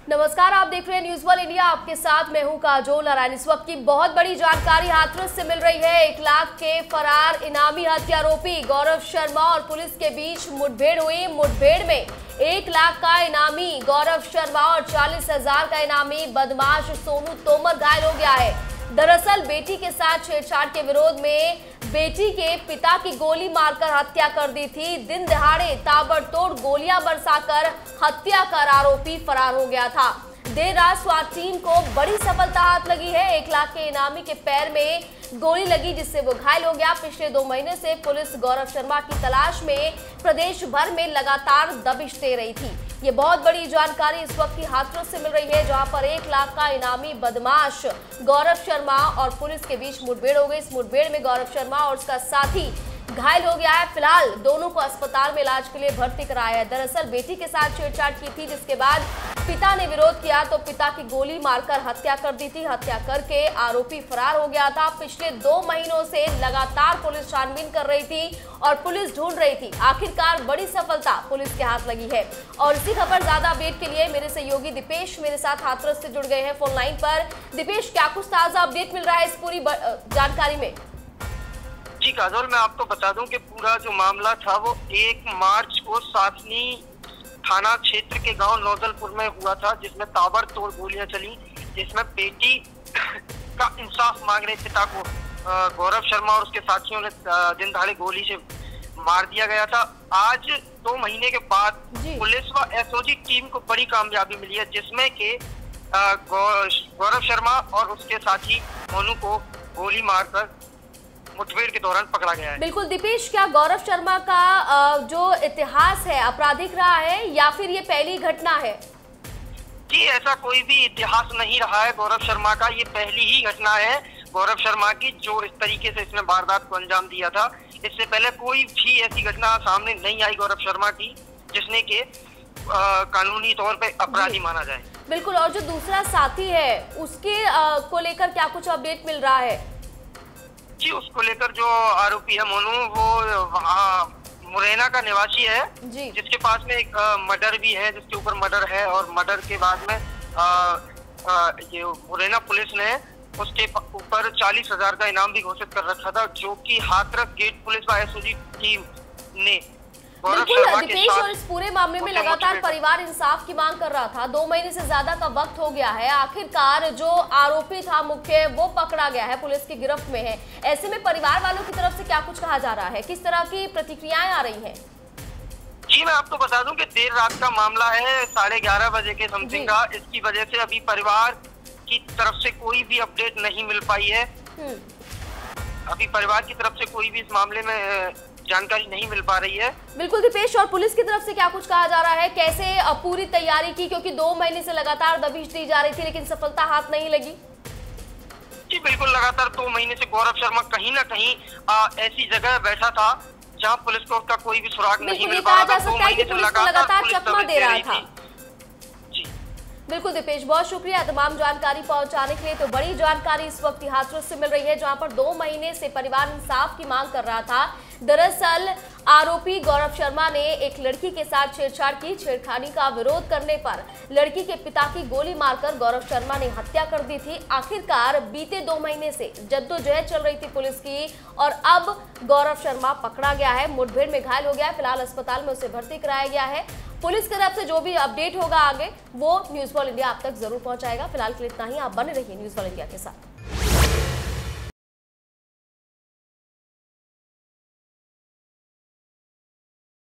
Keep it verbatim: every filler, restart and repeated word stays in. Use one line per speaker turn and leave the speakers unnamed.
नमस्कार, आप देख रहे हैं न्यूज वर्ल्ड इंडिया। आपके साथ मैं हूं काजोल नारायण। इस वक्त की बहुत बड़ी जानकारी हाथरस से मिल रही है। एक लाख के फरार इनामी हत्यारोपी गौरव शर्मा और पुलिस के बीच मुठभेड़ हुई। मुठभेड़ में एक लाख का इनामी गौरव शर्मा और चालीस हजार का इनामी बदमाश सोनू तोमर घायल हो गया है। दरअसल बेटी के साथ छेड़छाड़ के विरोध में बेटी के पिता की गोली मारकर हत्या कर दी थी। दिन दहाड़े ताबड़तोड़ गोलियां बरसाकर हत्या कर आरोपी फरार हो गया था। देर रात स्वाट टीम को बड़ी सफलता हाथ लगी है। एक लाख के इनामी के पैर में गोली लगी जिससे वो घायल हो गया। पिछले दो महीने से पुलिस गौरव शर्मा की तलाश में प्रदेश भर में लगातार दबिश दे रही थी। ये बहुत बड़ी जानकारी इस वक्त की हाथरस से मिल रही है, जहां पर एक लाख का इनामी बदमाश गौरव शर्मा और पुलिस के बीच मुठभेड़ हो गई। इस मुठभेड़ में गौरव शर्मा और उसका साथी घायल हो गया है। फिलहाल दोनों को अस्पताल में इलाज के लिए भर्ती कराया है। दरअसल बेटी के साथ छेड़छाड़ की थी, जिसके बाद पिता ने विरोध किया तो पिता की गोली मारकर हत्या कर दी थी। हत्या करके आरोपी फरार हो गया था। पिछले दो महीनों से लगातार पुलिस छानबीन कर रही थी और पुलिस ढूंढ रही थी। आखिरकार बड़ी सफलता पुलिस के हाथ लगी है। और इसी खबर ज्यादा अपडेट के लिए मेरे सहयोगी दीपेश मेरे साथ हाथरस से जुड़ गए हैं फोन लाइन पर। दीपेश, क्या कुछ ताजा अपडेट मिल रहा है इस पूरी जानकारी में?
जी काजोल, मैं आपको बता दूं कि पूरा जो मामला था वो एक मार्च को सासनी थाना क्षेत्र के गांव नौजलपुर में हुआ था, जिसमें ताबड़तोड़ गोलियां चली, जिसमें बेटी का इंसाफ मांग रहे पिता को गौरव शर्मा और उसके साथियों ने दिन दहाड़े गोली से मार दिया गया था। आज दो महीने के बाद पुलिस व एसओजी टीम को बड़ी कामयाबी मिली है, जिसमें के गौरव शर्मा और उसके साथी मोनू को गोली मारकर मुठभेड़ के दौरान पकड़ा गया है।
बिल्कुल दीपेश, क्या गौरव शर्मा का जो इतिहास है आपराधिक रहा है या फिर ये पहली घटना है?
जी, ऐसा कोई भी इतिहास नहीं रहा है गौरव शर्मा का। ये पहली ही घटना है गौरव शर्मा की, जो इस तरीके से इसने वारदात को अंजाम दिया था। इससे पहले कोई भी ऐसी घटना सामने नहीं आई गौरव शर्मा की जिसने के आ, कानूनी तौर पे अपराधी माना जाए। बिल्कुल।
और जो दूसरा साथी है उसके आ, को लेकर क्या कुछ अपडेट मिल रहा है?
जी, उसको लेकर जो आरोपी है मोनू, वो वहाँ मुरैना का निवासी है, जिसके पास में एक मर्डर भी है, जिसके ऊपर मर्डर है। और मर्डर के बाद में आ, आ, ये मुरैना पुलिस ने उसके ऊपर चालीस हजार का इनाम भी घोषित कर रखा था, जो कि हाथरस गेट पुलिस व एसओजी टीम ने
दीपेश। और इस पूरे मामले में लगातार परिवार इंसाफ की मांग कर रहा था। दो महीने से ज्यादा का वक्त हो गया है। आखिरकार जो आरोपी था मुख्य, वो पकड़ा गया है, पुलिस की गिरफ्त में है। ऐसे में परिवार वालों की तरफ से क्या कुछ कहा जा रहा है, किस तरह की प्रतिक्रियाएं आ रही हैं?
जी, मैं आपको बता दूं कि देर रात का मामला है, साढ़े ग्यारह बजे के समथिंग का। इसकी वजह से अभी परिवार की तरफ से कोई भी अपडेट नहीं मिल पाई है। अभी परिवार की तरफ से कोई भी इस मामले में जानकारी नहीं मिल पा रही है।
बिल्कुल दीपेश, और पुलिस की तरफ से क्या कुछ कहा जा रहा है, कैसे पूरी तैयारी की, क्योंकि दो महीने से लगातार दबिश दी जा रही थी लेकिन सफलता हाथ नहीं लगी?
जी बिल्कुल, लगातार दो महीने से गौरव शर्मा कहीं ना कहीं आ, ऐसी जगह बैठा था जहां पुलिस को उसका कोई भी सुराग नहीं मिल पा रहा था। दो महीने से लगातार
चकमा दे रहा था। बिल्कुल दीपेश, बहुत शुक्रिया तमाम जानकारी पहुंचाने के लिए। तो बड़ी जानकारी इस वक्त हाथरस से मिल रही है, जहां पर दो महीने से परिवार इंसाफ की मांग कर रहा था। दरअसल आरोपी गौरव शर्मा ने एक लड़की के साथ छेड़छाड़ की। छेड़खानी का विरोध करने पर लड़की के पिता की गोली मारकर गौरव शर्मा ने हत्या कर दी थी। आखिरकार बीते दो महीने से जद्दोजहद चल रही थी पुलिस की और अब गौरव शर्मा पकड़ा गया है, मुठभेड़ में घायल हो गया है। फिलहाल अस्पताल में उसे भर्ती कराया गया है। पुलिस की तरफ से जो भी अपडेट होगा आगे, वो न्यूज वर्ल्ड इंडिया आप तक जरूर पहुंचाएगा। फिलहाल के लिए इतना ही। आप बने रहिए न्यूज वर्ल्ड इंडिया के साथ।